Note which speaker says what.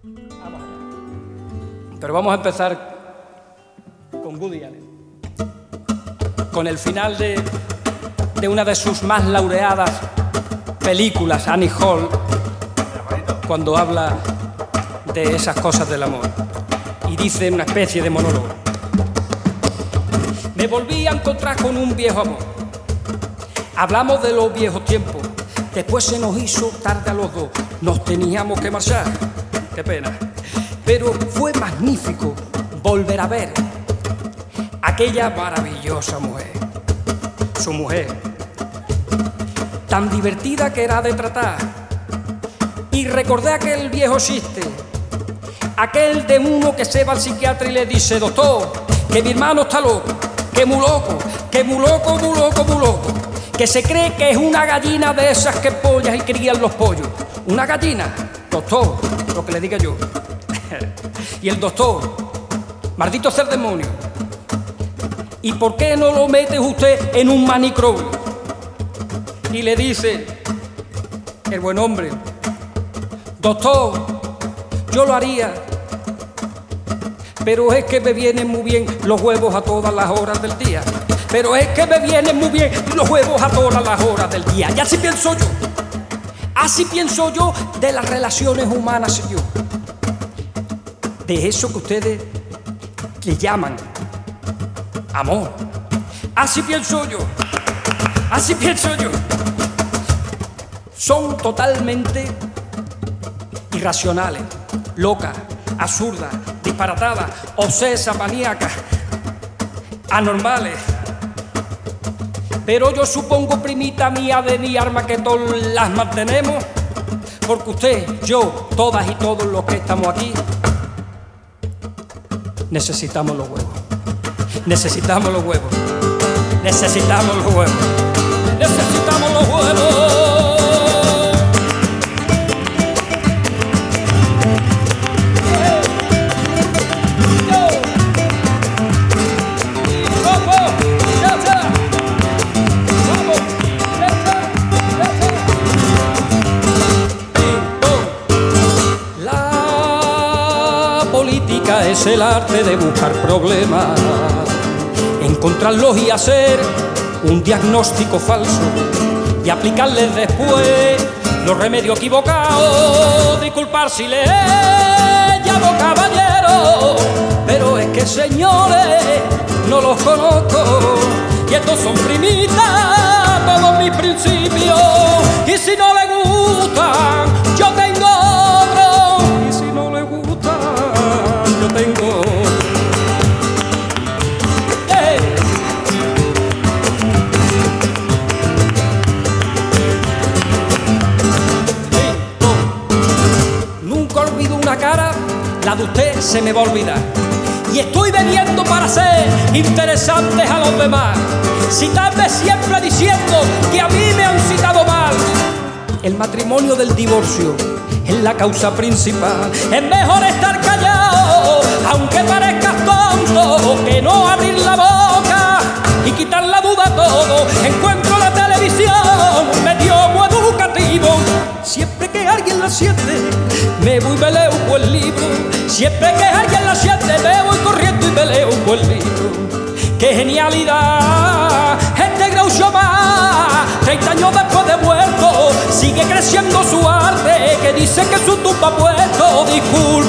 Speaker 1: Vamos allá. Pero vamos a empezar con Woody Allen, con el final de una de sus más laureadas películas, Annie Hall, cuando habla de esas cosas del amor y dice una especie de monólogo. Me volví a encontrar con un viejo amor. Hablamos de los viejos tiempos. Después se nos hizo tarde a los dos. Nos teníamos que marchar. Qué pena. Pero fue magnífico volver a ver aquella maravillosa mujer. Su mujer, tan divertida que era de tratar. Y recordé aquel viejo chiste, aquel de uno que se va al psiquiatra y le dice: doctor, que mi hermano está loco, que muy loco, que muy loco, muy loco, muy loco, que se cree que es una gallina de esas que pollas y crían los pollos. Una gallina, doctor, lo que le diga yo. Y el doctor: maldito ser demonio, ¿y por qué no lo mete usted en un manicomio? Y le dice el buen hombre: doctor, yo lo haría, pero es que me vienen muy bien los huevos a todas las horas del día. Pero es que me vienen muy bien los huevos a todas las horas del día. Y así pienso yo. Así pienso yo de las relaciones humanas, señor. De eso que ustedes le llaman amor. Así pienso yo. Así pienso yo. Son totalmente irracionales, locas, absurdas, disparatadas, obsesas, maníacas, anormales. Pero yo supongo, primita mía de mi arma, que todas las mantenemos, porque usted, yo, todas y todos los que estamos aquí, necesitamos los huevos. Necesitamos los huevos. Necesitamos los huevos. Necesitamos los huevos. Es el arte de buscar problemas, encontrarlos y hacer un diagnóstico falso y aplicarles después los remedios equivocados. Disculpar si le llamo caballero, pero es que, señores, no los conozco y estos son primitas todos mis principios. Y si no le gustan, yo tengo otro. Y si no le gustan, yo tengo. Nunca olvido una cara, la de usted se me va a olvidar. Y estoy bebiendo para ser interesantes a los demás. Citarme siempre diciendo que a mí me han citado mal. El matrimonio del divorcio es la causa principal. Es mejor estar callado, aunque parezcas tonto, que no abrir la boca y quitar la duda a todo. Encuentro la televisión, medio muy educativo. Siempre que alguien la siente, me voy y me leo un buen libro. Siempre que alguien la siente, me voy corriendo y me leo un buen libro. ¡Qué genialidad! Este Groucho Marx, 30 años después de muerto, sigue creciendo su arte, que dice que su tumba ha puesto. Disculpa